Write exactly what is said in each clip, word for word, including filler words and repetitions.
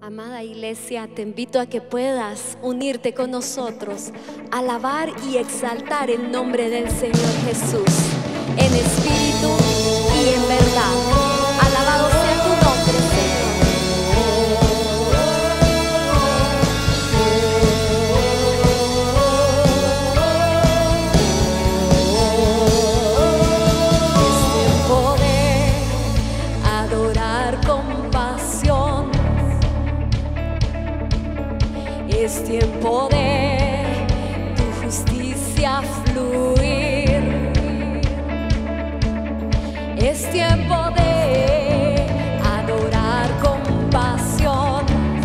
Amada iglesia, te invito a que puedas unirte con nosotros, alabar y exaltar el nombre del Señor Jesús, en espíritu y en verdad. Alabado sea tu nombre, Señor. Es tiempo de adorar con pasión. Es tiempo de tu justicia fluir. Es tiempo de adorar con pasión.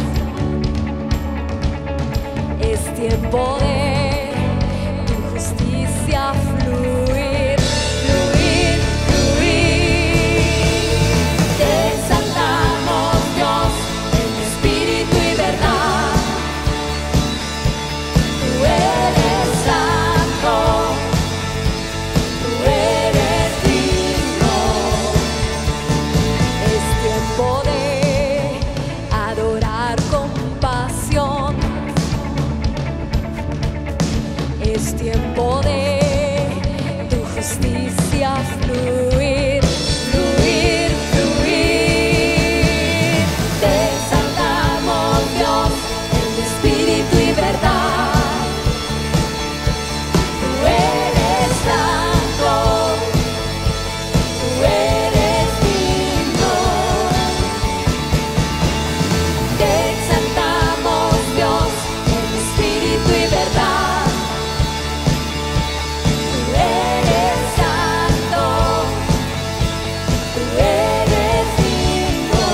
Es tiempo de tu justicia fluir, fluir, fluir. Te exaltamos, Dios, en espíritu y verdad. Tú eres santo, tú eres digno. Es tiempo de adorar con pasión. Es tiempo de tu justicia fluir, fluir, fluir. Te exaltamos, Dios, en espíritu y verdad. Tú eres santo, tú eres digno. Te exaltamos, Dios, en espíritu y verdad. Tú eres santo, tú eres digno.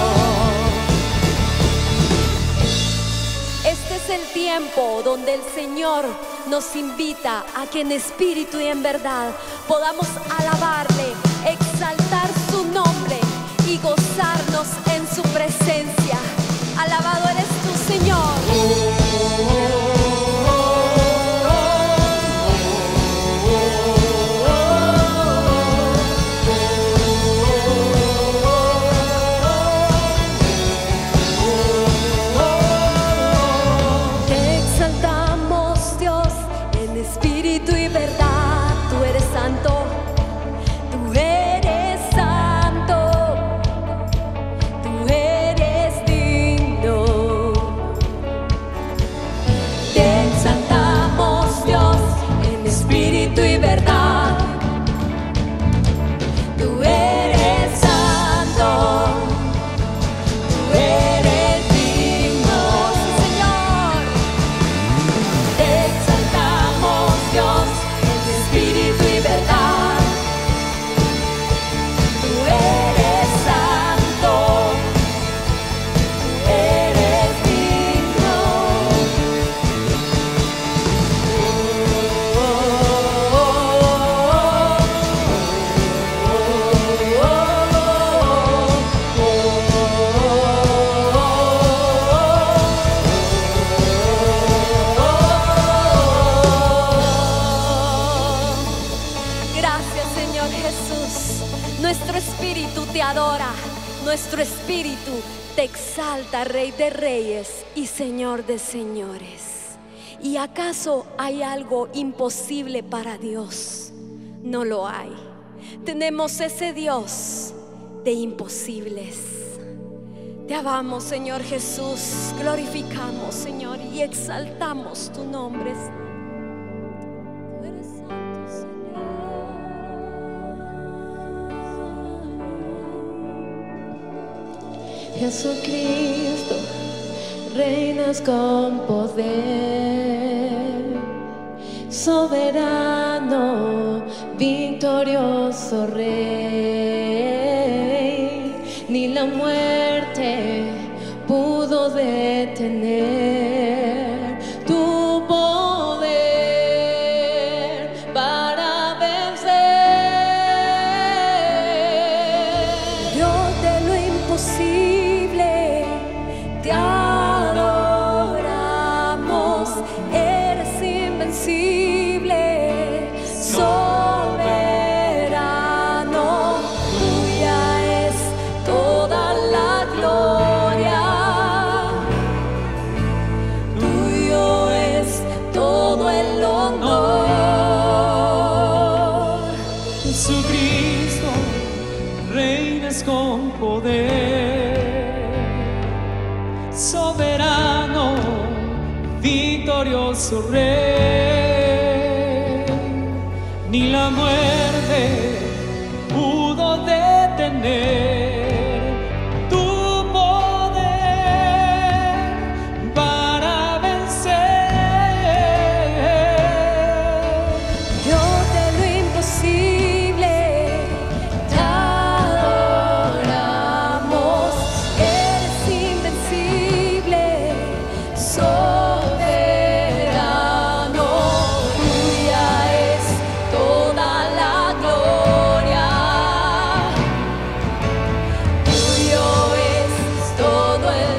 Este es el tiempo donde el Señor nos invita a que en espíritu y en verdad podamos alabarle, exaltar su nombre y gozarnos en su presencia. Alabado eres tú, Señor. Te exaltamos, Dios, en espíritu y verdad. Tú eres santo, tú eres santo, tú eres digno. Te exaltamos, Dios, en espíritu y verdad. Tú eres santo, tú eres digno, sí, Señor. Te exaltamos, Dios, en espíritu y verdad. Tú eres santo, tú eres digno. Gracias, Señor Jesús. Nuestro espíritu te adora, nuestro espíritu te exalta, Rey de reyes y Señor de señores. ¿Y acaso hay algo imposible para Dios? No lo hay. Tenemos ese Dios de imposibles. Te amamos, Señor Jesús. Glorificamos, Señor, y exaltamos tu nombre. Tú eres santo, Señor. Jesucristo, reinas con poder, soberano, victorioso Rey. Ni la muerte pudo detener tu poder para vencer. Dios de lo imposible, te adoramos. Eres invencible, soberano. Tuya es toda la gloria. con poder, soberano, victorioso Rey. Ni la muerte pudo detener tu poder para vencer. Dios de lo imposible, te adoramos. Eres invencible, soberano. Tuya es toda la gloria. Tuyo es todo el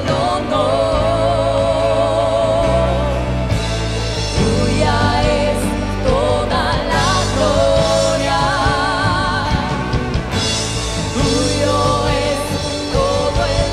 honor. Tuya es toda la gloria. Tuyo es todo el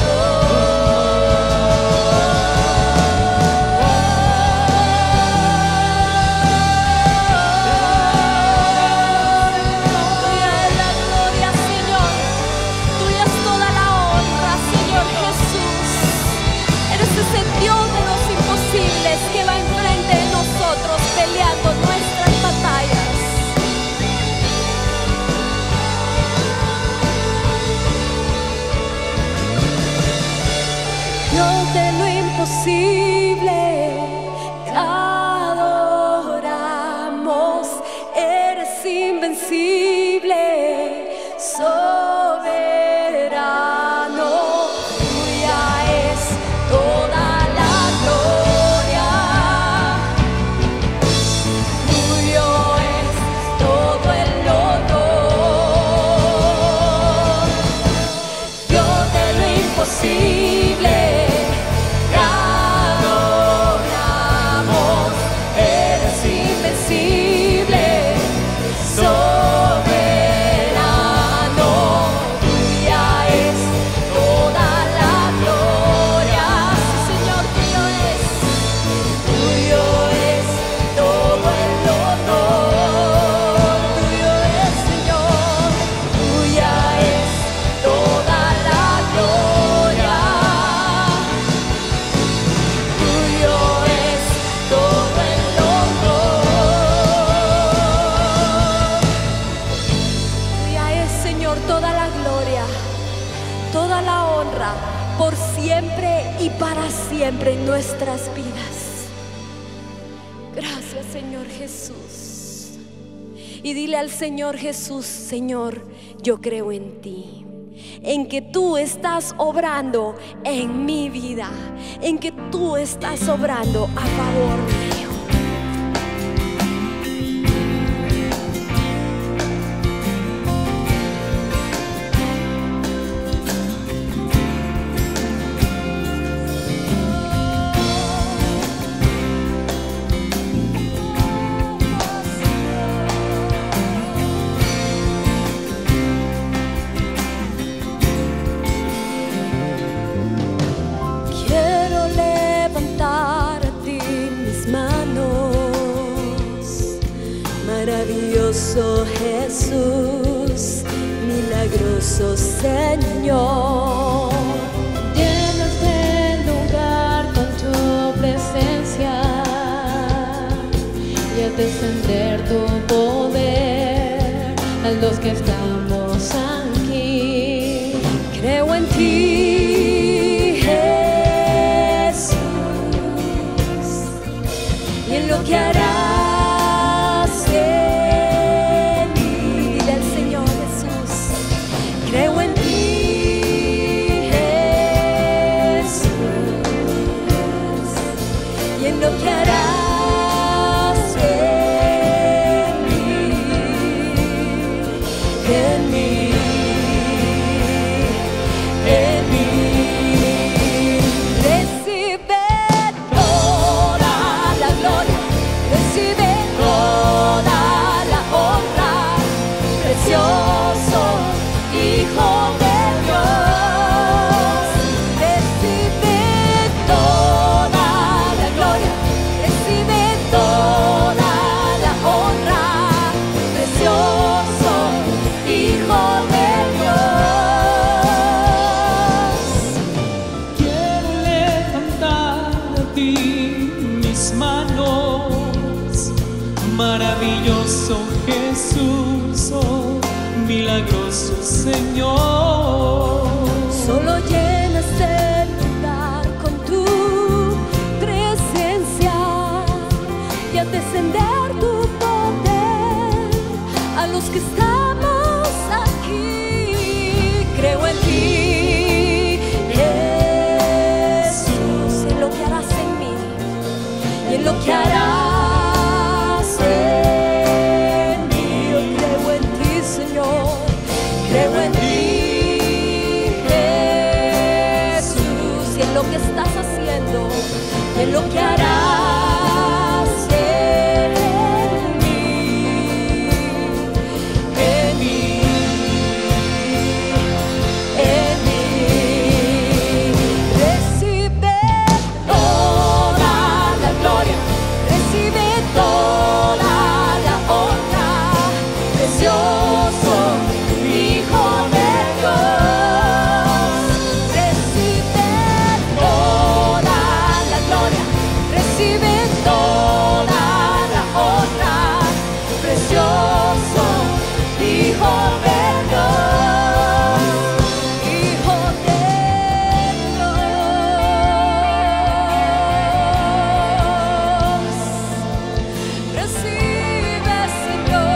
Tuya es la gloria, Señor. Tuya es toda la honra, Señor Jesús. Eres ese Dios de los imposibles que va enfrente de nosotros peleando nuestras batallas. Dios de lo imposible, te adoramos. Eres invencible, soberano. Tuya es toda la gloria. Tuyo es todo el honor. Dios de lo imposible, te adoramos. Eres invencible, soberano. Tuya es toda la gloria. Sí, Señor, tuyo es. Tuyo es todo el honor. Tuyo es, Señor. Tuya es toda la gloria. Tuyo es todo el honor. Tuya es, Señor, toda la gloria, toda la honra, por siempre y para siempre en nuestras vidas. Gracias, Señor Jesús. Y dile al Señor Jesús: Señor, yo creo en ti, en que tú estás obrando en mi vida, en que tú estás obrando a favor mío. Quiero levantar a ti mis manos, maravilloso Jesús, milagroso Señor. Llenas el lugar con tu presencia y al descender tu poder a los que estamos aquí. Creo en ti, Jesús, y en lo que harás en mí. Dile al Señor Jesús: creo en ti, Jesús, y en lo que harás en mí, en mí, en mí. Señor. Solo llena este lugar con tu presencia y a descender tu poder a los que estamos aquí. Creo en ti, Jesús, en lo que harás en mí y en lo que harás en mí. Yo creo en ti, Señor, creo en ti, Jesús, y en lo que estás haciendo y en lo que harás en mí, en mí, en mí. Recibe toda la gloria, recibe toda la honra, precioso Hijo de Dios. Recibe toda la gloria, recibe toda la honra, precioso Hijo de Dios, Hijo de Dios. Recibe, Señor.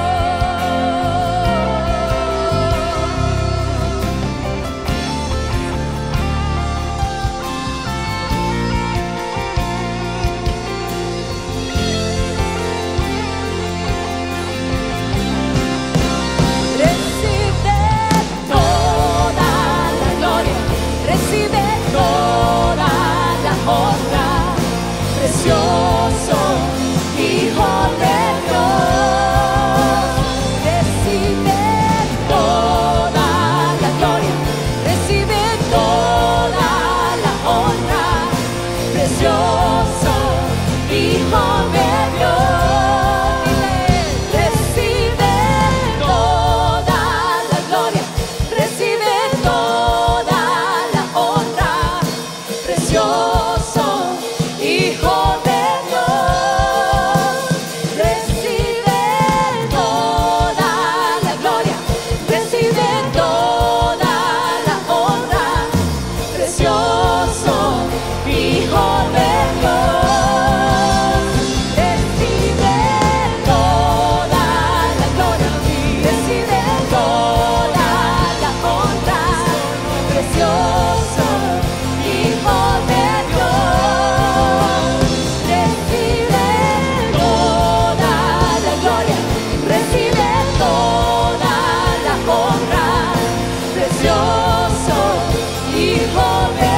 Recibe toda la gloria, recibe toda la honra, precioso Hijo de Dios. Recibe toda la gloria, recibe toda la honra, precioso Hijo de Dios. Recibe toda la gloria, recibe toda la honra, precioso Hijo de Dios. Recibe toda la gloria, recibe toda la honra, precioso Hijo de Dios. Recibe toda la gloria, recibe toda la honra, precioso Hijo de Dios. Recibe toda la gloria, recibe toda la honra, precioso Hijo de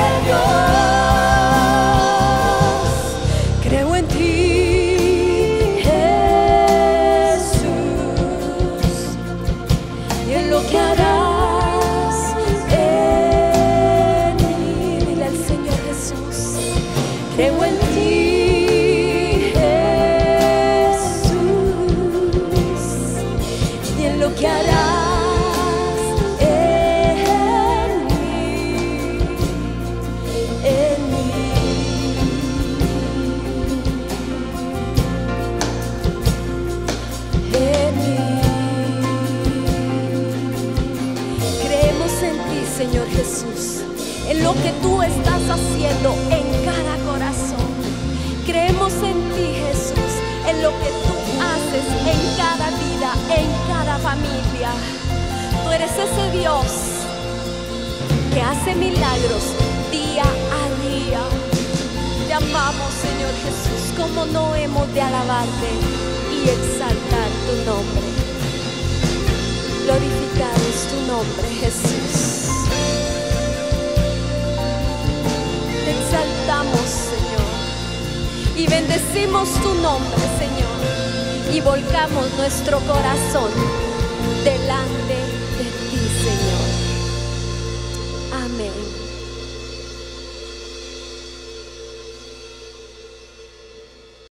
Dios. Creo en ti, Jesús, y en lo que harás en mí. Dile al Señor Jesús, creo en ti, Jesús, y en lo que harás en mí, en mí. En mí. Creemos en ti, Señor Jesús, en lo que tú estás haciendo en cada corazón. Creemos en ti, Jesús, en lo que tú haces en cada vida, en cada familia. Tú eres ese Dios que hace milagros día a día. Te amamos, Señor Jesús, como no hemos de alabarte y exaltar tu nombre. Glorificado es tu nombre, Jesús. Te exaltamos, Señor, y bendecimos tu nombre, Señor, y volcamos nuestro corazón delante de ti, Señor. Amén.